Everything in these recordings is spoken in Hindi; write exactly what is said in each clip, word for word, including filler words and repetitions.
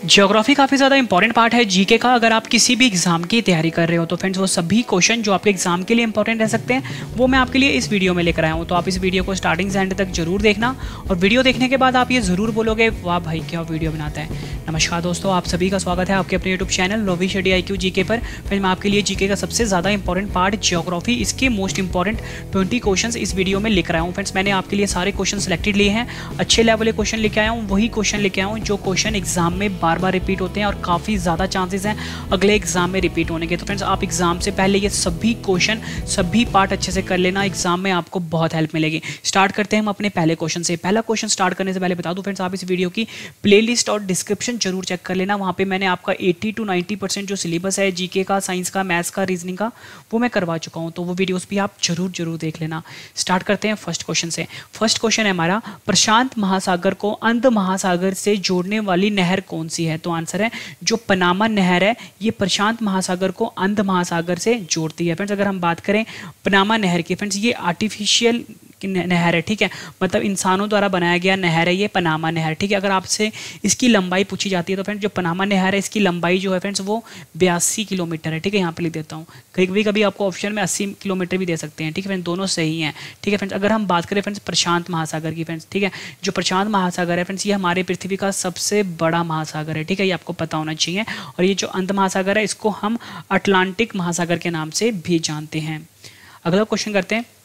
ज्योग्राफी काफ़ी ज़्यादा इंपॉर्टेंट पार्ट है जीके का। अगर आप किसी भी एग्जाम की तैयारी कर रहे हो तो फ्रेंड्स वो सभी क्वेश्चन जो आपके एग्जाम के लिए इंपॉर्टेंट रह सकते हैं वो मैं आपके लिए इस वीडियो में लेकर आया हूँ। तो आप इस वीडियो को स्टार्टिंग से एंड तक जरूर देखना और वीडियो देखने के बाद आप ये ज़रूर बोलोगे वाह भाई क्या वीडियो बनाता है। नमस्कार दोस्तों, आप सभी का स्वागत है आपके अपने यूट्यूब चैनल लोवी शेडी आई क्यू जीके पर। फिर मैं आपके लिए जीके का सबसे ज़्यादा इंपॉर्टेंट पार्ट ज्योग्राफी, इसके मोस्ट इंपॉर्टेंट ट्वेंटी क्वेश्चन इस वीडियो में लेकर आया हूँ। फ्रेंड्स मैंने आपके लिए सारे क्वेश्चन सेलेक्टेड लिए हैं, अच्छे लेवल के क्वेश्चन लेके आया हूँ, वही क्वेश्चन लेके आया हूँ जो क्वेश्चन एग्जाम में बार बार रिपीट होते हैं और काफ़ी ज़्यादा चांसेस हैं अगले एग्जाम में रिपीट होने के। तो फ्रेंड्स आप एग्जाम से पहले ये सभी क्वेश्चन सभी पार्ट अच्छे से कर लेना, एग्जाम में आपको बहुत हेल्प मिलेगी। स्टार्ट करते हैं हम अपने पहले क्वेश्चन से। पहला क्वेश्चन स्टार्ट करने से पहले बता दूं फ्रेंड्स, आप इस वीडियो की प्लेलिस्ट और डिस्क्रिप्शन जरूर चेक कर लेना। वहाँ पे मैंने आपका अस्सी टू नब्बे परसेंट जो सिलेबस है जीके का, साइंस का, मैथ्स का, रीजनिंग का, वो मैं करवा चुका हूँ, तो वो वीडियोस भी आप जरूर जरूर देख लेना। स्टार्ट करते हैं फर्स्ट क्वेश्चन से। फर्स्ट क्वेश्चन है हमारा, प्रशांत महासागर को अंध महासागर से जोड़ने वाली नहर कौन सी है? तो आंसर है जो पनामा नहर है, ये प्रशांत महासागर को अंध महासागर से जोड़ती है। फ्रेंड्स अगर हम बात करें पनामा नहर की, फ्रेंड्स ये आर्टिफिशियल नहर है, ठीक है, मतलब इंसानों द्वारा बनाया गया नहर है ये पनामा नहर, ठीक है। अगर आपसे इसकी लंबाई पूछी जाती है तो फ्रेंड्स जो पनामा नहर है इसकी लंबाई जो है फ्रेंड्स वो बयासी किलोमीटर है, ठीक है। यहाँ पे लिख देता हूँ, कभी कभी आपको ऑप्शन में अस्सी किलोमीटर भी दे सकते हैं, ठीक है फ्रेंड्स, दोनों सही हैं, ठीक है फ्रेंड्स। अगर हम बात करें फ्रेंड्स प्रशांत महासागर की, फ्रेंड्स ठीक है, जो प्रशांत महासागर है फ्रेंड्स ये हमारे पृथ्वी का सबसे बड़ा महासागर है, ठीक है, ये आपको पता होना चाहिए। और ये जो अंध महासागर है इसको हम अटलांटिक महासागर के नाम से भी जानते हैं। अगला क्वेश्चन करते हैं,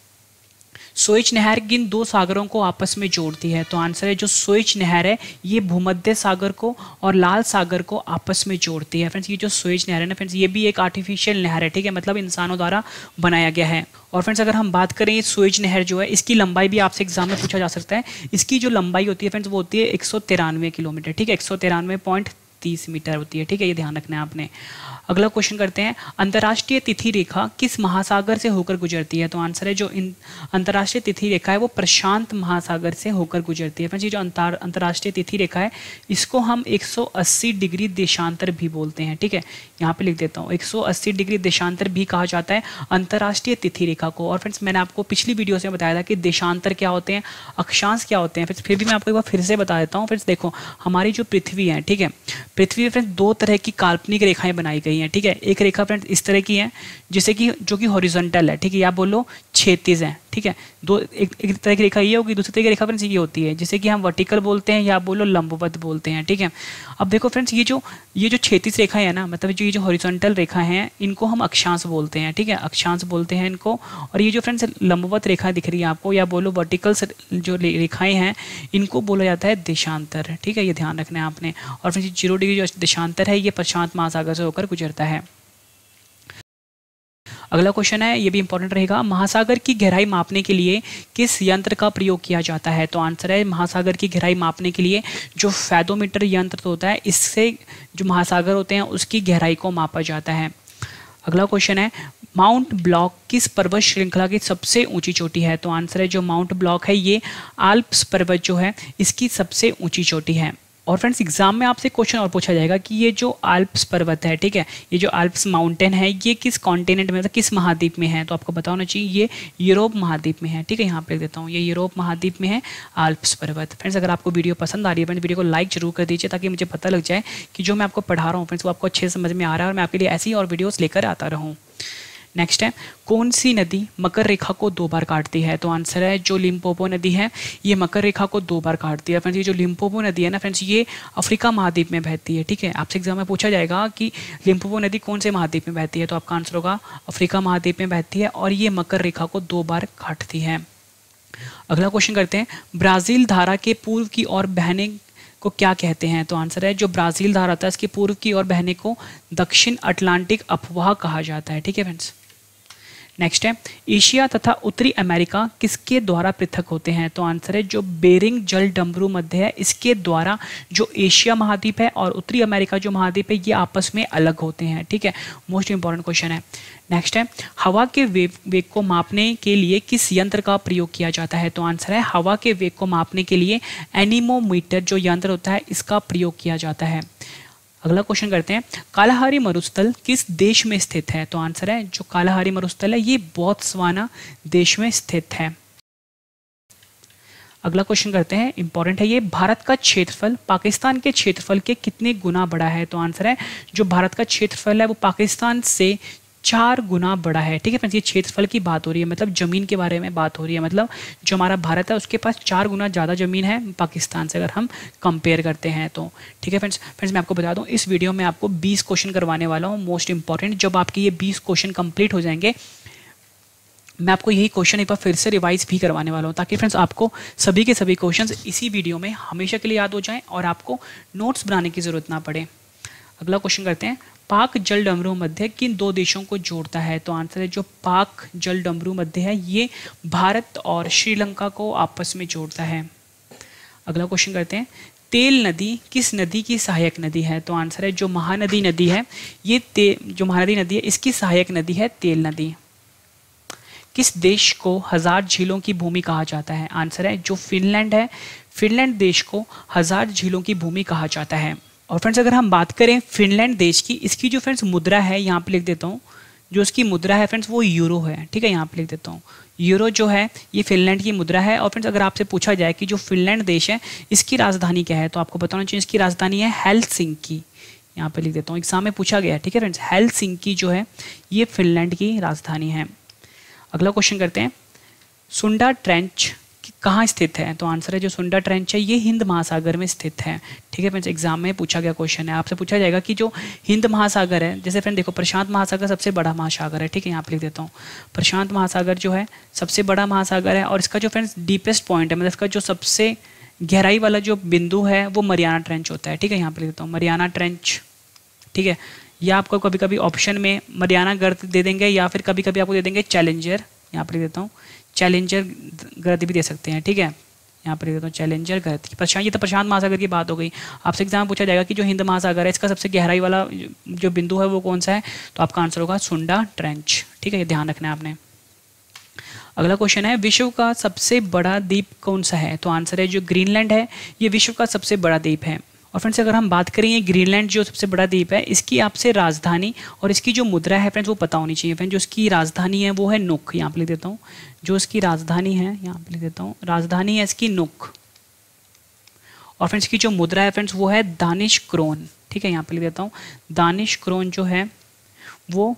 सोइच नहर किन दो सागरों को आपस में जोड़ती है? तो आंसर है जो सोइच नहर है ये भूमध्य सागर को और लाल सागर को आपस में जोड़ती है। फ्रेंड्स ये जो सोइच नहर है ना फ्रेंड्स ये भी एक आर्टिफिशियल नहर है, ठीक है, मतलब इंसानों द्वारा बनाया गया है। और फ्रेंड्स अगर हम बात करें ये सोइच नहर जो है इसकी लंबाई भी आपसे एग्जाम में पूछा जा सकता है। इसकी जो लंबाई होती है फ्रेंड्स वो होती है एक सौ तिरानवे किलोमीटर, ठीक है, एक सौ तिरानवे पॉइंट तीस मीटर होती है, ठीक है, ये ध्यान रखना है आपने। अगला क्वेश्चन करते हैं, अंतर्राष्ट्रीय तिथि रेखा किस महासागर से होकर गुजरती है? तो आंसर है जो अंतर्राष्ट्रीय तिथि रेखा है वो प्रशांत महासागर से होकर गुजरती है। फ्रेंड्स ये जो अंतर अंतर्राष्ट्रीय तिथि रेखा है इसको हम एक सौ अस्सी डिग्री देशांतर भी बोलते हैं, ठीक है, यहाँ पे लिख देता हूँ, एक सौ अस्सी डिग्री देशांतर भी कहा जाता है अंतर्राष्ट्रीय तिथि रेखा को। और फ्रेंड्स मैंने आपको पिछली वीडियो से बताया था कि देशांतर क्या होते हैं, अक्षांश क्या होते हैं। फ्रेंड्स फिर भी मैं आपको एक बार फिर से बता देता हूँ। फ्रेंड्स देखो हमारी जो पृथ्वी है, ठीक है, पृथ्वी में फ्रेंड्स दो तरह की काल्पनिक रेखाएं बनाई गई हैं, ठीक है। एक रेखा फ्रेंड्स इस तरह की है जिसे कि जो कि हॉरिजॉन्टल है, ठीक है, या बोलो क्षैतिज है, ठीक है। दो एक, एक तरह की रेखा ये होगी, दूसरी तरह की रेखा फ्रेंड्स ये होती है जिसे कि हम वर्टिकल बोलते हैं या बोलो लंबवत बोलते हैं, ठीक है। अब देखो फ्रेंड्स ये जो ये जो क्षैतिज रेखा है ना, मतलब जो ये जो हॉरिजॉन्टल रेखा है इनको हम अक्षांश बोलते हैं, ठीक है, अक्षांश बोलते हैं इनको। और ये जो फ्रेंड्स लंबवत रेखा दिख रही है आपको या बोलो वर्टिकल जो रेखाएं हैं इनको बोला जाता है देशांतर, ठीक है, ये ध्यान रखना है आपने। और फिर जीरो डिग्री जो देशांतर है ये प्रशांत महासागर से होकर गुजरता है। अगला क्वेश्चन है, ये भी इंपॉर्टेंट रहेगा, महासागर की गहराई मापने के लिए किस यंत्र का प्रयोग किया जाता है? तो आंसर है महासागर की गहराई मापने के लिए जो फैदोमीटर यंत्र होता है इससे जो महासागर होते हैं उसकी गहराई को मापा जाता है। अगला क्वेश्चन है, माउंट ब्लॉक किस पर्वत श्रृंखला की सबसे ऊंची चोटी है? तो आंसर है जो माउंट ब्लॉक है ये आल्प्स पर्वत जो है इसकी सबसे ऊंची चोटी है। और फ्रेंड्स एग्जाम में आपसे क्वेश्चन और पूछा जाएगा कि ये जो आल्प्स पर्वत है, ठीक है, ये जो आल्प्स माउंटेन है ये किस कॉन्टिनेंट में, मतलब किस महाद्वीप में है? तो आपको पता होना चाहिए ये यूरोप महाद्वीप में है, ठीक है, यहाँ पे देता हूँ, ये यूरोप महाद्वीप में है आल्प्स पर्वत। फ्रेंड्स अगर आपको वीडियो पसंद आ रही है फ्रेंड्स वीडियो को लाइक जरूर कर दीजिए ताकि मुझे पता लग जाए कि जो मैं आपको पढ़ा रहा हूँ फ्रेंड्स वो आपको अच्छे से समझ में आ रहा है और मैं आपके लिए ऐसी और वीडियोज़ लेकर आता रहूँ। नेक्स्ट है, कौन सी नदी मकर रेखा को दो बार काटती है? तो आंसर है जो लिम्पोपो नदी है ये मकर रेखा को दो बार काटती है। फ्रेंड्स ये जो लिम्पोपो नदी है ना फ्रेंड्स ये अफ्रीका महाद्वीप में बहती है, ठीक है। आपसे एग्जाम में पूछा जाएगा कि लिम्पोपो नदी कौन से महाद्वीप में बहती है, तो आपका आंसर होगा अफ्रीका महाद्वीप में बहती है और ये मकर रेखा को दो बार काटती है। अगला क्वेश्चन करते हैं, ब्राज़ील धारा के पूर्व की ओर बहने को क्या कहते हैं? तो आंसर है जो ब्राज़ील धारा था इसके पूर्व की ओर बहने को दक्षिण अटलांटिक अफवाह कहा जाता है, ठीक है फ्रेंड्स। नेक्स्ट है, एशिया तथा उत्तरी अमेरिका किसके द्वारा पृथक होते हैं? तो आंसर है जो बेरिंग जल डमरू मध्य है इसके द्वारा जो एशिया महाद्वीप है और उत्तरी अमेरिका जो महाद्वीप है ये आपस में अलग होते हैं, ठीक है, मोस्ट इंपॉर्टेंट क्वेश्चन है। नेक्स्ट है, हवा के वेग वेग को मापने के लिए किस यंत्र का प्रयोग किया जाता है? तो आंसर है हवा के वेग को मापने के लिए एनीमोमीटर जो यंत्र होता है इसका प्रयोग किया जाता है। अगला क्वेश्चन करते हैं, कालाहारी मरुस्थल किस देश में स्थित है? तो आंसर है जो कालाहारी मरुस्थल है ये बोत्सवाना देश में स्थित है। अगला क्वेश्चन करते हैं, इंपॉर्टेंट है ये, भारत का क्षेत्रफल पाकिस्तान के क्षेत्रफल के कितने गुना बड़ा है? तो आंसर है जो भारत का क्षेत्रफल है वो पाकिस्तान से चार गुना बड़ा है। ठीक है फ्रेंड्स, ये क्षेत्रफल की बात हो रही है, मतलब जमीन के बारे में बात हो रही है, मतलब जो हमारा भारत है उसके पास चार गुना ज़्यादा ज़मीन है पाकिस्तान से अगर हम कंपेयर करते हैं तो। ठीक है फ्रेंड्स फ्रेंड्स मैं आपको बता दूं इस वीडियो में आपको बीस क्वेश्चन करवाने वाला हूँ मोस्ट इंपॉर्टेंट। जब आपके ये बीस क्वेश्चन कंप्लीट हो जाएंगे मैं आपको यही क्वेश्चन एक बार फिर से रिवाइज भी करवाने वाला हूँ, ताकि फ्रेंड्स आपको सभी के सभी क्वेश्चंस इसी वीडियो में हमेशा के लिए याद हो जाएं और आपको नोट्स बनाने की ज़रूरत ना पड़े। अगला क्वेश्चन करते हैं, पाक जल डमरू मध्य किन दो देशों को जोड़ता है? तो आंसर है जो पाक जल डमरू मध्य है ये भारत और श्रीलंका को आपस में जोड़ता है। अगला क्वेश्चन करते हैं, तेल नदी किस नदी की सहायक नदी है? तो आंसर है जो महानदी नदी है ये ते जो महानदी नदी है इसकी सहायक नदी है तेल नदी। किस देश को हजार झीलों की भूमि कहा जाता है? आंसर है जो फिनलैंड है, फिनलैंड देश को हजार झीलों की भूमि कहा जाता है। और फ्रेंड्स अगर हम बात करें फिनलैंड देश की, इसकी जो फ्रेंड्स मुद्रा है यहाँ पे लिख देता हूँ, जो उसकी मुद्रा है फ्रेंड्स वो यूरो है। ठीक है, यहाँ पे लिख देता हूँ यूरो जो है ये फिनलैंड की मुद्रा है। और फ्रेंड्स अगर आपसे पूछा जाए कि जो फिनलैंड देश है इसकी राजधानी क्या है, तो आपको बताना चाहिए इसकी राजधानी है हेलसिंकी। यहाँ पे लिख देता हूँ, एग्जाम में पूछा गया है। ठीक है फ्रेंड्स, हेलसिंकी जो है ये फिनलैंड की राजधानी है। अगला क्वेश्चन करते हैं, सुंडा ट्रेंच कहाँ स्थित है? तो आंसर है जो सुंडा ट्रेंच है ये हिंद महासागर में स्थित है। ठीक है फ्रेंड्स, एग्जाम में पूछा गया क्वेश्चन है, आपसे पूछा जाएगा कि जो हिंद महासागर है, जैसे फ्रेंड देखो प्रशांत महासागर सबसे बड़ा महासागर है। ठीक है, यहाँ पे लिख देता हूँ प्रशांत महासागर जो है सबसे बड़ा महासागर है और इसका जो फ्रेंड्स डीपेस्ट पॉइंट है, मतलब इसका जो सबसे गहराई वाला जो बिंदु है वो मरियाना ट्रेंच होता है। ठीक है, यहाँ पे लिख देता हूँ मरियाना ट्रेंच। ठीक है, या आपको कभी कभी ऑप्शन में मरियाना गर्त दे देंगे या फिर कभी कभी आपको दे देंगे चैलेंजर। यहाँ पर लिख देता हूँ चैलेंजर गर्त भी दे सकते हैं। ठीक है, यहाँ पर लिख देता हूँ चैलेंजर गर्त। प्रशांत, ये तो प्रशांत महासागर की बात हो गई। आपसे एग्जाम पूछा जाएगा कि जो हिंद महासागर है इसका सबसे गहराई वाला जो बिंदु है वो कौन सा है, तो आपका आंसर होगा सुंडा ट्रेंच। ठीक है, ये ध्यान रखना है आपने। अगला क्वेश्चन है, विश्व का सबसे बड़ा द्वीप कौन सा है? तो आंसर है जो ग्रीनलैंड है ये विश्व का सबसे बड़ा द्वीप है। और फ्रेंड्स अगर हम बात करें ये ग्रीनलैंड जो सबसे बड़ा द्वीप है इसकी आपसे राजधानी और इसकी जो मुद्रा है फ्रेंड्स वो पता होनी चाहिए। फ्रेंड्स जो इसकी राजधानी है वो है नुक। यहाँ पे लिख देता हूँ जो इसकी राजधानी है, यहाँ पे लिख देता हूँ राजधानी है इसकी नुक। और फ्रेंड्स की जो मुद्रा है फ्रेंड्स वो है दानिश क्रोन। ठीक है, यहाँ पे लिख देता हूँ दानिश क्रोन जो है वो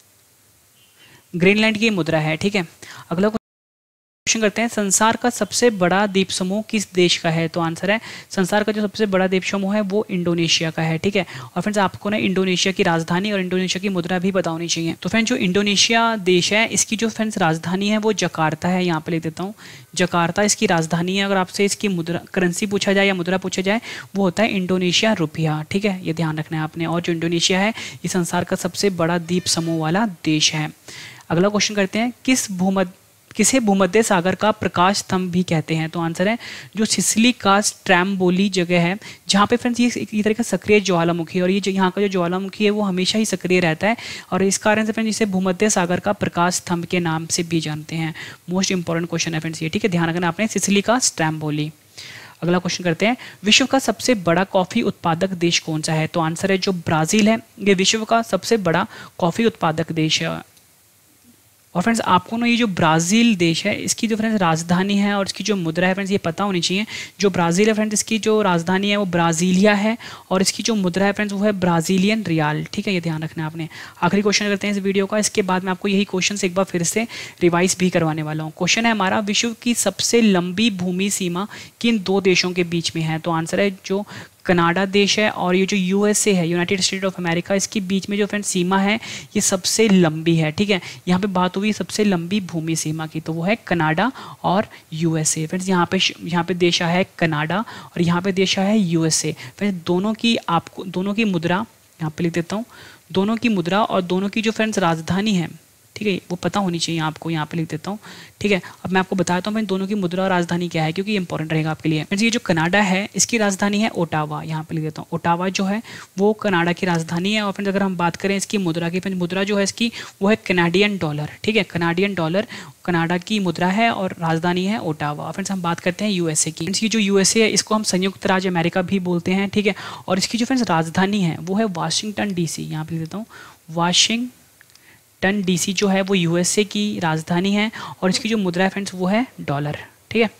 ग्रीनलैंड की मुद्रा है। ठीक है, अगला क्वेश्चन करते हैं, संसार का सबसे बड़ा द्वीप समूह किस देश का है? तो आंसर है संसार का जो सबसे बड़ा द्वीप समूह है वो इंडोनेशिया का है। ठीक है, और फ्रेंड्स आपको ना इंडोनेशिया की राजधानी और इंडोनेशिया की मुद्रा भी पता होनी चाहिए। तो फ्रेंड्स जो इंडोनेशिया देश है इसकी जो फ्रेंड्स राजधानी है वो जकार्ता है। यहाँ पे लिख देता हूँ जकार्ता इसकी राजधानी है। अगर आपसे इसकी मुद्रा करेंसी पूछा जाए या मुद्रा पूछा जाए वो होता है इंडोनेशिया रुपया। ठीक है, ये ध्यान रखना है आपने। और जो इंडोनेशिया है ये संसार का सबसे बड़ा द्वीप समूह वाला देश है। अगला क्वेश्चन करते हैं, किस भूमध्य किसे भूमध्य सागर का प्रकाश स्तंभ भी कहते हैं? तो आंसर है जो सिसिली का स्ट्रैम्बोली जगह है जहाँ पे फ्रेंड्स ये एक तरह का सक्रिय ज्वालामुखी है और ये जो यहाँ का जो ज्वालामुखी है वो हमेशा ही सक्रिय रहता है और इस कारण से फ्रेंड्स इसे भूमध्य सागर का प्रकाश स्तंभ के नाम से भी जानते हैं। मोस्ट इंपॉर्टेंट क्वेश्चन है फ्रेंड्स ये। ठीक है, ध्यान रखना आपने सिसिली का स्ट्रैम्बोली। अगला क्वेश्चन करते हैं, विश्व का सबसे बड़ा कॉफी उत्पादक देश कौन सा है? तो आंसर है जो ब्राजील है ये विश्व का सबसे बड़ा कॉफी उत्पादक देश है। और फ्रेंड्स आपको ना ये जो ब्राज़ील देश है इसकी जो फ्रेंड्स राजधानी है और इसकी जो मुद्रा है फ्रेंड्स ये पता होनी चाहिए। जो ब्राज़ील है फ्रेंड्स इसकी जो राजधानी है वो ब्राज़ीलिया है और इसकी जो मुद्रा है फ्रेंड्स वो है ब्राज़ीलियन रियाल। ठीक है, ये ध्यान रखना है आपने। आखिरी क्वेश्चन करते हैं इस वीडियो का, इसके बाद मैं आपको यही क्वेश्चन एक बार फिर से रिवाइज भी करवाने वाला हूँ। क्वेश्चन है हमारा, विश्व की सबसे लंबी भूमि सीमा किन दो देशों के बीच में है? तो आंसर है जो कनाडा देश है और ये जो यूएसए है यूनाइटेड स्टेट ऑफ अमेरिका इसके बीच में जो फ्रेंड्स सीमा है ये सबसे लंबी है। ठीक है, यहाँ पे बात हुई सबसे लंबी भूमि सीमा की तो वो है कनाडा और यूएसए। फ्रेंड्स यहाँ पे यहाँ पे देश है कनाडा और यहाँ पे देश है यूएसए। फ्रेंड्स दोनों की आपको दोनों की मुद्रा यहाँ पे लिख देता हूँ, दोनों की मुद्रा और दोनों की जो फ्रेंड्स राजधानी है ठीक है वो पता होनी चाहिए आपको। यहाँ पे लिख देता हूँ। ठीक है, अब मैं आपको बताता हूँ मैं दोनों की मुद्रा और राजधानी क्या है क्योंकि ये इंपॉर्टेंट रहेगा आपके लिए। फ्रेंड्स ये जो कनाडा है इसकी राजधानी है ओटावा। यहाँ पे लिख देता हूँ ओटावा जो है वो कनाडा की राजधानी है। और फ्रेंड्स अगर हम बात करें इसकी मुद्रा की, फ्रेंड्स मुद्रा जो है इसकी वो है कनाडियन डॉलर। ठीक है, कनाडियन डॉलर कनाडा की मुद्रा है और राजधानी है ओटावा। फ्रेंड्स हम बात करते हैं यूएसए की। फ्रेंड्स ये जो यूएसए है इसको हम संयुक्त राज्य अमेरिका भी बोलते हैं। ठीक है, और इसकी जो फ्रेंड्स राजधानी है वो है वाशिंगटन डीसी। यहाँ पे लिख देता हूँ वाशिंग टन डीसी जो है वो यूएसए की राजधानी है और इसकी जो मुद्रा है फ्रेंड्स वो है डॉलर। ठीक है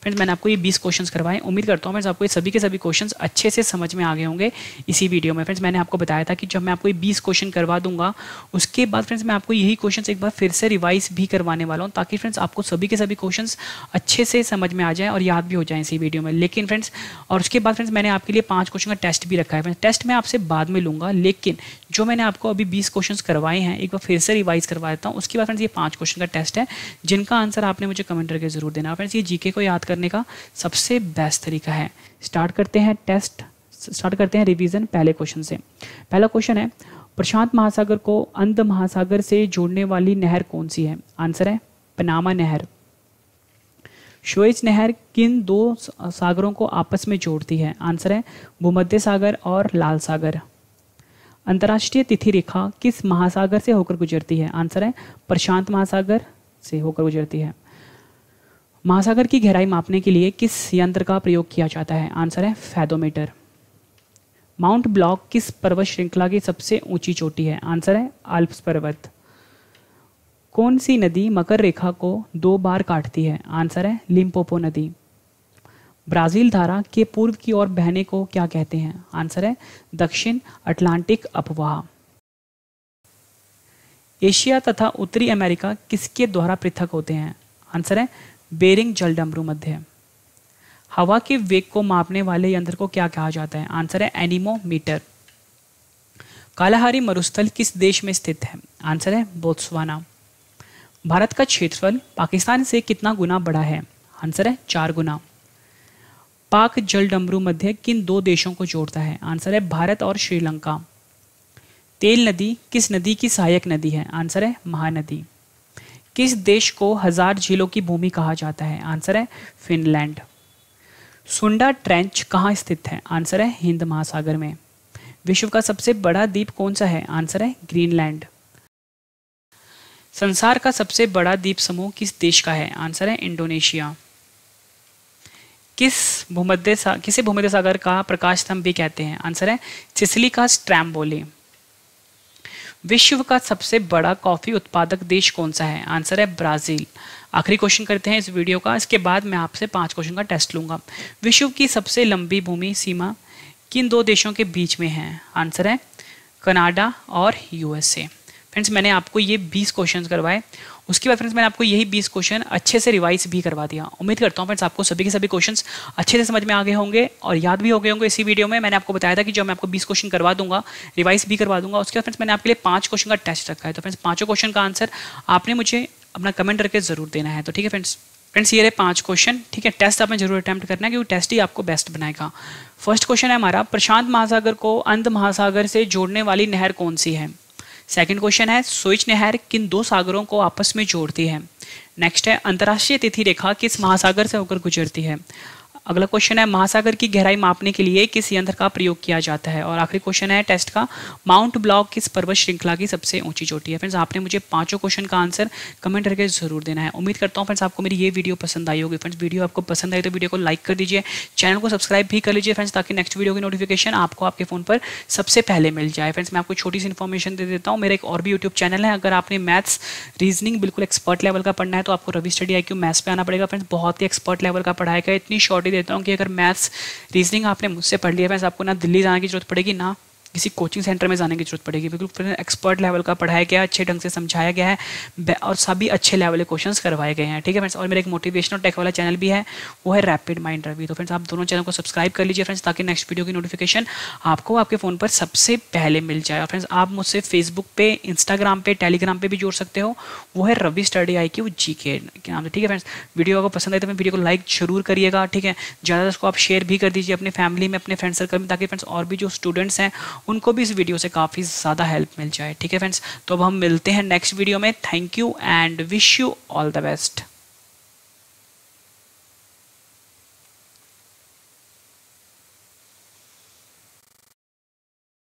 फ्रेंड्स मैंने आपको ये बीस क्वेश्चंस करवाए। उम्मीद करता हूँ फ्रेंड्स आपको ये सभी के सभी क्वेश्चंस अच्छे से समझ में आ गए होंगे इसी वीडियो में। फ्रेंड्स मैंने आपको बताया था कि जब मैं आपको ये बीस क्वेश्चन करवा दूंगा उसके बाद फ्रेंड्स मैं आपको यही क्वेश्चंस एक बार फिर से रिवाइज भी करवाने वाला हूँ, ताकि फ्रेंड्स आपको सभी के सभी क्वेश्चंस अच्छे से समझ में आ जाए और याद भी हो जाए इसी वीडियो में। लेकिन फ्रेंड्स और उसके बाद फ्रेंड्स मैंने आपके लिए पाँच क्वेश्चन का टेस्ट भी रखा है। फ्रेंड्स टेस्ट मैं आपसे बाद में लूँगा, लेकिन जो मैंने आपको अभी बीस क्वेश्चंस करवाए हैं एक बार फिर से रिवाइज करवा देता हूँ। उसके बाद फ्रेंड्स ये पाँच क्वेश्चन का टेस्ट है जिनका आंसर आपने मुझे कमेंट करके जरूर देना। फ्रेंड्स ये जीके को याद करने का सबसे बेस्ट तरीका है। स्टार्ट करते हैं टेस्ट, स्टार्ट करते हैं रिवीजन पहले क्वेश्चन से। पहला क्वेश्चन है, प्रशांत महासागर को अंध महासागर से जोड़ने वाली नहर कौन सी है? आंसर है पनामा नहर। सुएज नहर किन दो सागरों को आपस में जोड़ती है? आंसर है भूमध्य सागर और लाल सागर। अंतर्राष्ट्रीय तिथि रेखा किस महासागर से होकर गुजरती है? आंसर है प्रशांत महासागर से होकर गुजरती है। महासागर की गहराई मापने के लिए किस यंत्र का प्रयोग किया जाता है? आंसर है फैदोमीटर। माउंट ब्लॉक किस पर्वत श्रृंखला की सबसे ऊंची चोटी है? आंसर है आल्प्स पर्वत। कौन सी नदी मकर रेखा को दो बार काटती है? आंसर है लिम्पोपो नदी। ब्राजील धारा के पूर्व की ओर बहने को क्या कहते हैं? आंसर है दक्षिण अटलांटिक अपवाह। एशिया तथा उत्तरी अमेरिका किसके द्वारा पृथक होते हैं? आंसर है बेरिंग जलडमरू मध्य। हवा के वेग को मापने वाले यंत्र को क्या कहा जाता है? आंसर है एनीमोमीटर। कालाहारी मरुस्थल किस देश में स्थित है? आंसर है बोत्सवाना। भारत का क्षेत्रफल पाकिस्तान से कितना गुना बड़ा है? आंसर है चार गुना। पाक जलडमरू मध्य किन दो देशों को जोड़ता है? आंसर है भारत और श्रीलंका। तेल नदी किस नदी की सहायक नदी है? आंसर है महानदी। किस देश को हजार झीलों की भूमि कहा जाता है? आंसर है फिनलैंड। सुंडा ट्रेंच कहाँ स्थित है? आंसर है हिंद महासागर में। विश्व का सबसे बड़ा द्वीप कौन सा है? आंसर है ग्रीनलैंड। संसार का सबसे बड़ा द्वीप समूह किस देश का है? आंसर है इंडोनेशिया। किस भूमध्य सा, किसे भूमध्य सागर का प्रकाश स्तंभ भी कहते हैं? आंसर है सिसिली का स्ट्रैम्बोली। विश्व का सबसे बड़ा कॉफी उत्पादक देश कौन सा है? आंसर है ब्राजील। आखिरी क्वेश्चन करते हैं इस वीडियो का, इसके बाद मैं आपसे पांच क्वेश्चन का टेस्ट लूंगा। विश्व की सबसे लंबी भूमि सीमा किन दो देशों के बीच में है? आंसर है कनाडा और यूएसए। फ्रेंड्स मैंने आपको ये बीस क्वेश्चन करवाए, उसके बाद फ्रेंड्स मैंने आपको यही बीस क्वेश्चन अच्छे से रिवाइज भी करवा दिया। उम्मीद करता हूँ फ्रेंड्स आपको सभी के सभी क्वेश्चंस अच्छे से समझ में आ गए होंगे और याद भी हो गए होंगे। इसी वीडियो में मैंने आपको बताया था कि जब मैं आपको बीस क्वेश्चन करवा दूंगा, रिवाइज भी करवा दूंगा, उसके बाद फ्रेंड्स मैंने आपके लिए पाँच क्वेश्चन का टेस्ट रखा है। तो फ्रेंड्स पाँचों क्वेश्चन का आंसर आपने मुझे अपना कमेंट करके जरूर देना है। तो ठीक है फ्रेंड्स फ्रेंड्स ये रहे पाँच क्वेश्चन। ठीक है, टेस्ट आपने जरूर अटैम्प्ट करना है क्योंकि टेस्ट ही आपको बेस्ट बनाएगा। फर्स्ट क्वेश्चन है हमारा, प्रशांत महासागर को अंध महासागर से जोड़ने वाली नहर कौन सी है? सेकंड क्वेश्चन है, सुएज नहर किन दो सागरों को आपस में जोड़ती है? नेक्स्ट है, अंतर्राष्ट्रीय तिथि रेखा किस महासागर से होकर गुजरती है? अगला क्वेश्चन है, महासागर की गहराई मापने के लिए किस यंत्र का प्रयोग किया जाता है? और आखिरी क्वेश्चन है टेस्ट का, माउंट ब्लॉक किस पर्वत श्रृंखला की सबसे ऊंची चोटी है? फ्रेंड्स आपने मुझे पांचों क्वेश्चन का आंसर कमेंट करके जरूर देना है। उम्मीद करता हूँ फ्रेंड्स आपको मेरी ये वीडियो पसंद आई होगी। फ्रेंड्स वीडियो आपको पसंद आई तो वीडियो को लाइक कर दीजिए, चैनल को सब्सक्राइब भी कर लीजिए फ्रेंड्स, ताकि नेक्स्ट वीडियो की नोटिफिकेशन आपको आपके फोन पर सबसे पहले मिल जाए। फ्रेंड्स मैं आपको छोटी सी इन्फॉर्मेशन दे देता हूँ, मेरा एक और भी यूट्यूब चैनल है। अगर आपने मैथ्स रीजनिंग बिल्कुल एक्सपर्ट लेवल का पढ़ना है तो आपको Ravi study I Q maths पे आना पड़ेगा। फ्रेंड्स बहुत ही एक्सपर्ट लेवल का पढ़ाई का, इतनी शॉर्ट ही देता हूँ कि अगर मैथ्स रीजनिंग आपने मुझसे पढ़ लिया, आपको ना दिल्ली जाने की जरूरत पड़ेगी ना किसी कोचिंग सेंटर में जाने की जरूरत पड़ेगी। बिल्कुल एक्सपर्ट लेवल का पढ़ाया गया है, अच्छे ढंग से समझाया गया है और सभी अच्छे लेवल के क्वेश्चंस करवाए गए हैं। ठीक है फ्रेंड्स, और मेरा एक मोटिवेशनल टेक वाला चैनल भी है, वो है रैपिड माइंड रवि। तो फ्रेंड्स आप दोनों चैनल को सब्सक्राइब कर लीजिए फ्रेंड्स, ताकि नेक्स्ट वीडियो की नोटिफिकेशन आपको आपके फ़ोन पर सबसे पहले मिल जाए। और फ्रेंड्स आप मुझसे फेसबुक पे, इंस्टाग्राम पे, टेलीग्राम पे भी जुड़ सकते हो, वो है रवि स्टडी आई क्यू जी के नाम से। ठीक है फ्रेंड्स, वीडियो आपको पसंद आए तो वीडियो को लाइक जरूर करिएगा। ठीक है, ज़्यादा उसको आप शेयर भी कर दीजिए अपने फैमिली में, अपने फ्रेंड सर्कल में, ताकि फ्रेंड्स और भी जो स्टूडेंट्स हैं उनको भी इस वीडियो से काफ़ी ज़्यादा हेल्प मिल जाए। ठीक है फ्रेंड्स, तो अब हम मिलते हैं नेक्स्ट वीडियो में। Thank you and wish you all the best.